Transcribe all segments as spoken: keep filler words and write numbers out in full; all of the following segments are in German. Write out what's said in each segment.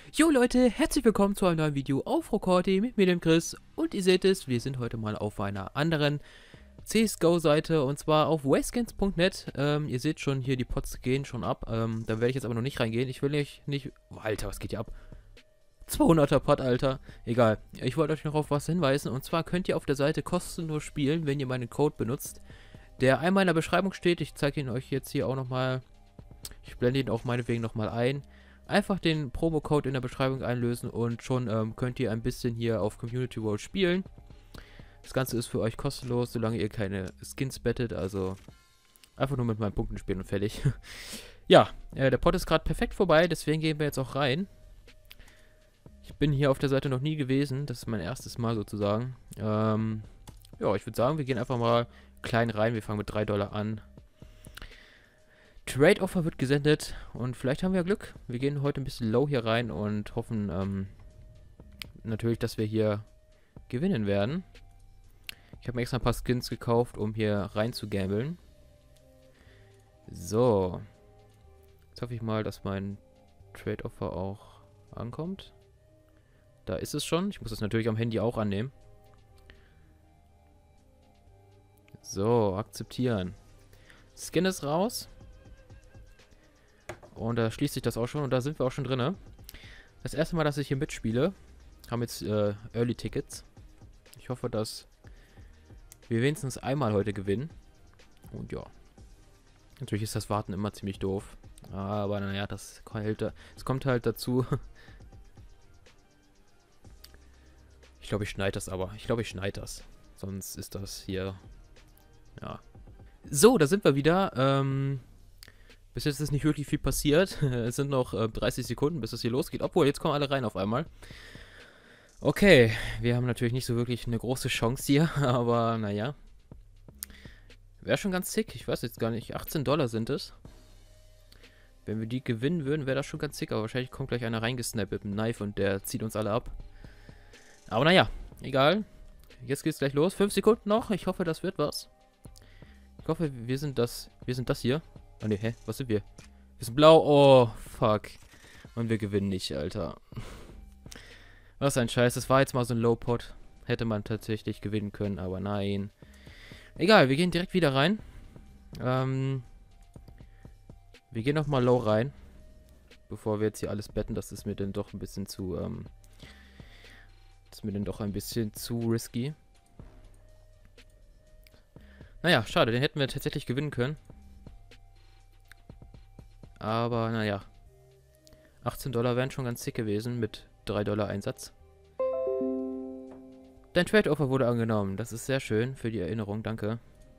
Jo Leute, herzlich willkommen zu einem neuen Video auf Rokorti mit mir, dem Chris. Und ihr seht es, wir sind heute mal auf einer anderen C S G O-Seite und zwar auf wayskins punkt net. Ähm, ihr seht schon, hier die Pots gehen schon ab. Ähm, da werde ich jetzt aber noch nicht reingehen. Ich will nicht, nicht... Oh, Alter, was geht hier ab? zweihunderter Pot, Alter. Egal. Ich wollte euch noch auf was hinweisen. Und zwar könnt ihr auf der Seite kostenlos spielen, wenn ihr meinen Code benutzt, der einmal in der Beschreibung steht. Ich zeige ihn euch jetzt hier auch nochmal. Ich blende ihn auch meinetwegen nochmal ein. Einfach den Promo-Code in der Beschreibung einlösen und schon ähm, könnt ihr ein bisschen hier auf Community World spielen. Das Ganze ist für euch kostenlos, solange ihr keine Skins bettet, also einfach nur mit meinen Punkten spielen und fertig. Ja, äh, der Pot ist gerade perfekt vorbei, deswegen gehen wir jetzt auch rein. Ich bin hier auf der Seite noch nie gewesen, das ist mein erstes Mal sozusagen. Ähm, ja, ich würde sagen, wir gehen einfach mal klein rein, wir fangen mit drei Dollar an. Trade Offer wird gesendet und vielleicht haben wir ja Glück. Wir gehen heute ein bisschen low hier rein und hoffen ähm, natürlich, dass wir hier gewinnen werden. Ich habe mir extra ein paar Skins gekauft, um hier rein zu gambeln. So. Jetzt hoffe ich mal, dass mein Trade Offer auch ankommt. Da ist es schon. Ich muss es natürlich am Handy auch annehmen. So, akzeptieren. Skin ist raus. Und da schließt sich das auch schon und da sind wir auch schon drin. Das erste Mal, dass ich hier mitspiele, haben jetzt äh, Early Tickets. Ich hoffe, dass wir wenigstens einmal heute gewinnen. Und ja. Natürlich ist das Warten immer ziemlich doof. Aber naja, das, das kommt halt dazu. Ich glaube, ich schneide das aber. Ich glaube, ich schneide das. Sonst ist das hier... Ja. So, da sind wir wieder. Ähm... Bis jetzt ist nicht wirklich viel passiert. Es sind noch äh, dreißig Sekunden, bis es hier losgeht. Obwohl, jetzt kommen alle rein auf einmal. Okay, wir haben natürlich nicht so wirklich eine große Chance hier, aber naja. Wäre schon ganz sick. Ich weiß jetzt gar nicht. achtzehn Dollar sind es. Wenn wir die gewinnen würden, wäre das schon ganz sick. Aber wahrscheinlich kommt gleich einer reingesnappt mit dem Knife und der zieht uns alle ab. Aber naja, egal. Jetzt geht's gleich los. fünf Sekunden noch. Ich hoffe, das wird was. Ich hoffe, wir sind das. Wir sind das hier. Oh ne, hä? Was sind wir? Wir sind blau. Oh, fuck. Und wir gewinnen nicht, Alter. Was ein Scheiß. Das war jetzt mal so ein Low-Pot. Hätte man tatsächlich gewinnen können, aber nein. Egal, wir gehen direkt wieder rein. Ähm. Wir gehen nochmal low rein. Bevor wir jetzt hier alles betten. Das ist mir dann doch ein bisschen zu, ähm. Das ist mir dann doch ein bisschen zu risky. Naja, schade. Den hätten wir tatsächlich gewinnen können. Aber naja, achtzehn Dollar wären schon ganz sick gewesen mit drei Dollar Einsatz. Dein Trade Offer wurde angenommen. Das ist sehr schön für die Erinnerung. Danke.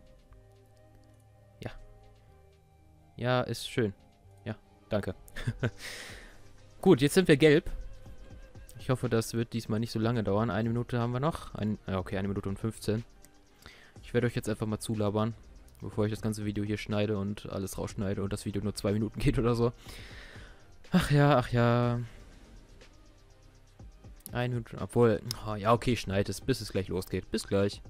Ja. Ja, ist schön. Ja, danke. Gut, jetzt sind wir gelb. Ich hoffe, das wird diesmal nicht so lange dauern. Eine Minute haben wir noch. Ein, okay, eine Minute und fünfzehn. Ich werde euch jetzt einfach mal zulabern, bevor ich das ganze Video hier schneide und alles rausschneide und das Video nur zwei Minuten geht oder so. Ach ja, ach ja. Eine Minute, obwohl, oh, ja okay, ich schneide es, bis es gleich losgeht. Bis gleich.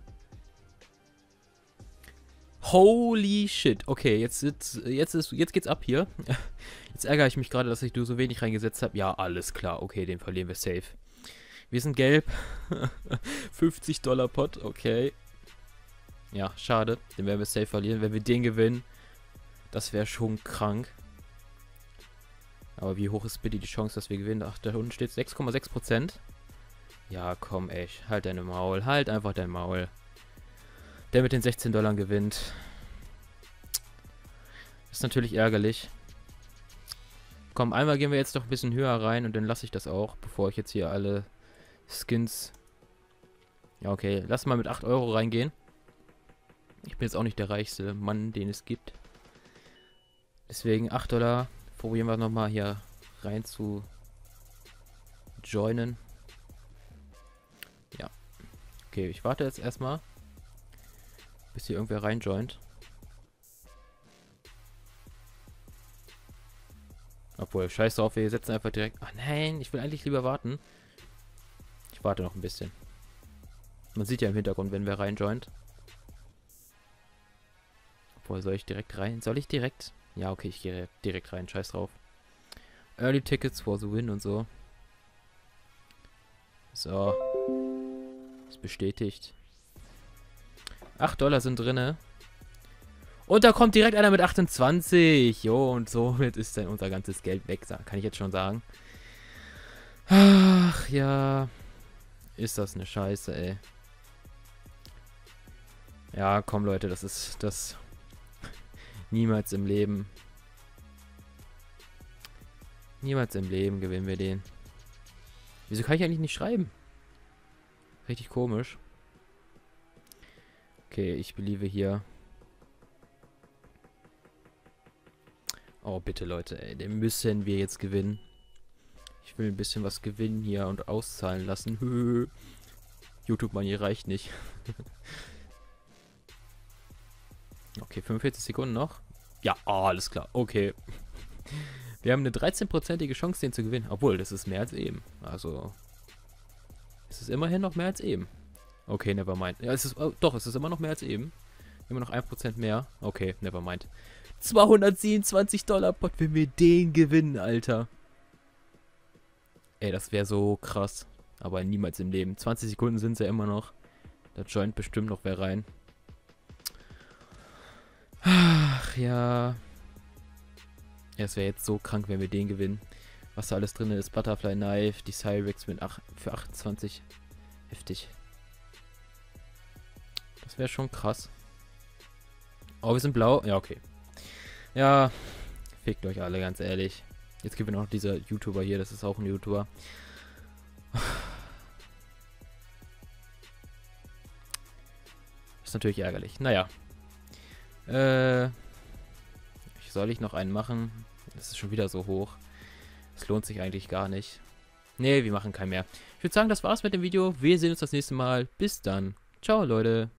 Holy shit. Okay, jetzt, jetzt, jetzt, ist, jetzt geht's ab hier. Jetzt ärgere ich mich gerade, dass ich so wenig reingesetzt habe. Ja, alles klar. Okay, den verlieren wir safe. Wir sind gelb. fünfzig Dollar Pot, okay. Ja, schade. Den werden wir safe verlieren. Wenn wir den gewinnen, das wäre schon krank. Aber wie hoch ist bitte die Chance, dass wir gewinnen? Ach, da unten steht sechs Komma sechs Prozent. Ja, komm, echt. Halt deine Maul. Halt einfach dein Maul. Der mit den sechzehn Dollar gewinnt. Ist natürlich ärgerlich. Komm, einmal gehen wir jetzt noch ein bisschen höher rein und dann lasse ich das auch, bevor ich jetzt hier alle Skins... Ja, okay. Lass mal mit acht Euro reingehen. Ich bin jetzt auch nicht der reichste Mann, den es gibt. Deswegen acht Dollar. Probieren wir nochmal hier rein zu joinen. Ja. Okay, ich warte jetzt erstmal, bis hier irgendwer reinjoint. Obwohl, scheiß drauf, wir setzen einfach direkt... Ach nein, ich will eigentlich lieber warten. Ich warte noch ein bisschen. Man sieht ja im Hintergrund, wenn wer reinjoint. Obwohl, soll ich direkt rein? Soll ich direkt? Ja, okay, ich gehe direkt rein. Scheiß drauf. Early Tickets for the win und so. So. Ist bestätigt. acht Dollar sind drinne. Und da kommt direkt einer mit achtundzwanzig. Jo, und somit ist dann unser ganzes Geld weg. Kann ich jetzt schon sagen. Ach, ja. Ist das eine Scheiße, ey. Ja, komm, Leute, das ist das... Niemals im Leben. Niemals im Leben gewinnen wir den. Wieso kann ich eigentlich nicht schreiben? Richtig komisch. Okay, ich beliebe hier. Oh, bitte, Leute, ey. Den müssen wir jetzt gewinnen. Ich will ein bisschen was gewinnen hier und auszahlen lassen. YouTube-Money reicht nicht. Okay, fünfundvierzig Sekunden noch. Ja, oh, alles klar. Okay. Wir haben eine dreizehnprozentige Chance, den zu gewinnen. Obwohl, das ist mehr als eben. Also, es ist immerhin noch mehr als eben. Okay, nevermind. Ja, es ist, oh, doch, es ist immer noch mehr als eben. Immer noch ein Prozent mehr. Okay, nevermind. zweihundertsiebenundzwanzig Dollar Pot, wenn wir den gewinnen, Alter. Ey, das wäre so krass. Aber niemals im Leben. zwanzig Sekunden sind es ja immer noch. Da joint bestimmt noch wer rein. Ach, ja. Ja, es wäre jetzt so krank, wenn wir den gewinnen. Was da alles drin ist. Butterfly Knife, die Cyrex mit ach, für achtundzwanzig. Heftig. Das wäre schon krass. Oh, wir sind blau. Ja, okay. Ja, fickt euch alle, ganz ehrlich. Jetzt gibt es noch dieser YouTuber hier, das ist auch ein YouTuber. Ist natürlich ärgerlich. Naja. Äh. Soll ich noch einen machen? Das ist schon wieder so hoch. Das lohnt sich eigentlich gar nicht. Nee, wir machen keinen mehr. Ich würde sagen, das war's mit dem Video. Wir sehen uns das nächste Mal. Bis dann. Ciao, Leute.